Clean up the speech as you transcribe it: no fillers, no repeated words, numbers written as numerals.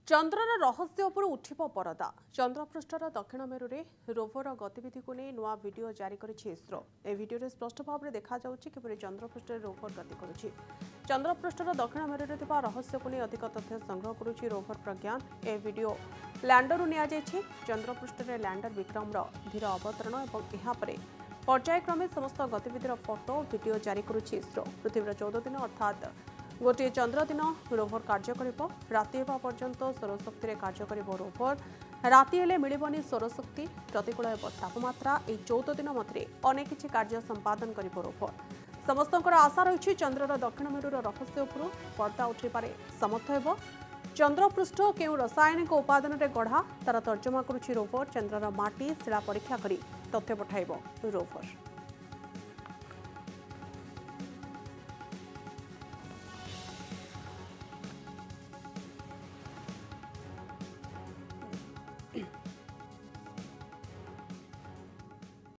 चंद्रर रहस्य उपर उठिब परदा। चंद्रपृष्ठर दक्षिण मेरु रोवर गतिविधि को नहीं नुआ वीडियो जारी करिछि इसरो। ए वीडियो स्पष्ट भाव में देखा जाउछि किपरि चंद्रपृष्ठ रोवर गति करुछि। चंद्रपृष्ठर दक्षिण मेरु थिबा रहस्य को नहीं अधिक तथ्य संग्रह करुछि रोवर प्रज्ञान। ए वीडियो लैंडर निया जाइछि। चंद्रपृष्ठ रे लैंडर विक्रम धीर अवतरण और यहाँ पर्यायक्रमे समस्त गतिविधिर फोटो वीडियो जारी करुछि इसरो। पृथ्वीर 14 दिन अर्थात गोटे चंद्र दिन रोवर कार्य करिबो। राति हेबा पर्यंत सौरशक्ति कार्य करिबो रोवर। राति हेले मिलिबनी सौरशक्ति। प्रतिकूल हेबो तापमात्रा। ए 14 दिन मध्य अनेक किछि कार्य संपादन करिबो रोवर। समस्तଙ୍କର आशा रही चंद्रर दक्षिण मेरुर रहस्य उपरू पर्दा उठैपारे समर्थ हेबो। चंद्रपृष्ठ केउ रासायनिक उपादान रे गढ़ा तार तर्जमा करुछि रोवर। चंद्रर माटी शिला परीक्षा करी तथ्य पठाइबो रोवर।